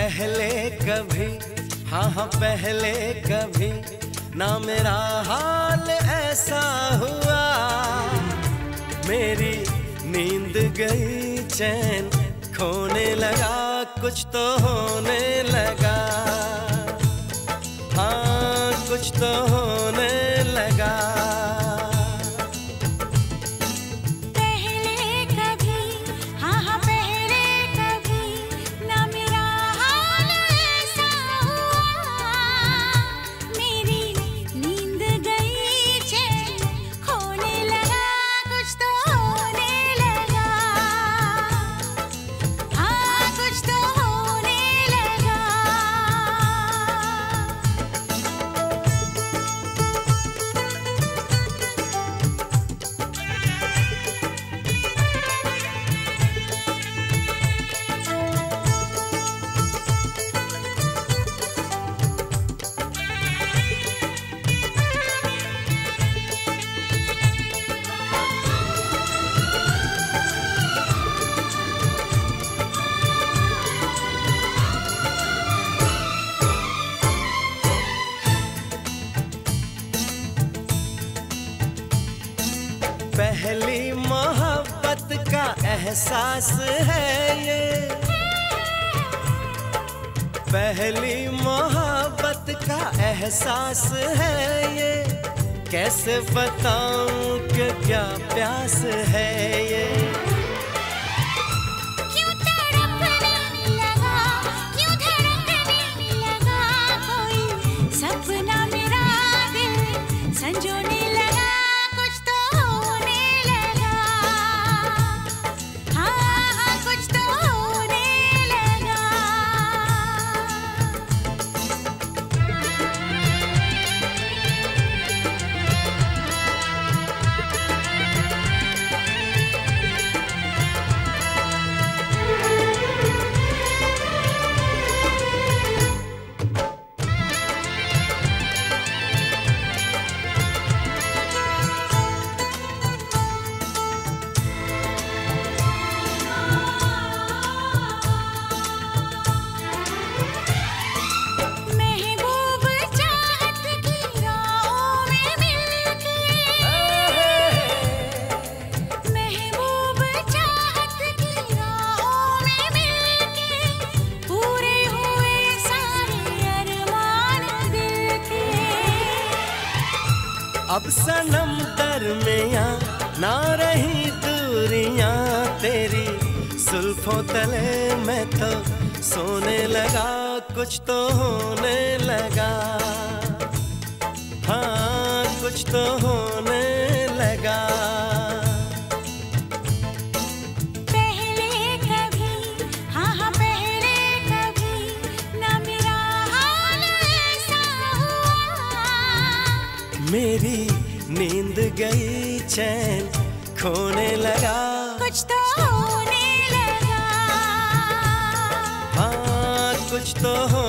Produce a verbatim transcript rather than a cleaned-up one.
पहले कभी, हाँ हाँ पहले कभी ना मेरा हाल ऐसा हुआ। मेरी नींद गई, चैन खोने लगा, कुछ तो होने लगा, हाँ कुछ तो होने लगा। पहली मोहब्बत का एहसास है ये, पहली मोहब्बत का एहसास है ये। कैसे बताऊं कि क्या प्यास है ये। क्यों तड़पने लगा, क्यों धड़कने लगा, कोई सपना मेरा दिल संजोने लगा। अब सनम दरमियाँ ना रही दूरियां तेरी, जुल्फों तले मैं तो सोने लगा, कुछ तो होने लगा, हाँ कुछ तो होने लगा। पहले कभी, हाँ हाँ पहले कभी ना मेरा हाल ऐसा हुआ। मेरी नींद गई, चैन खोने लगा, कुछ तो होने लगा, हाँ कुछ तो हो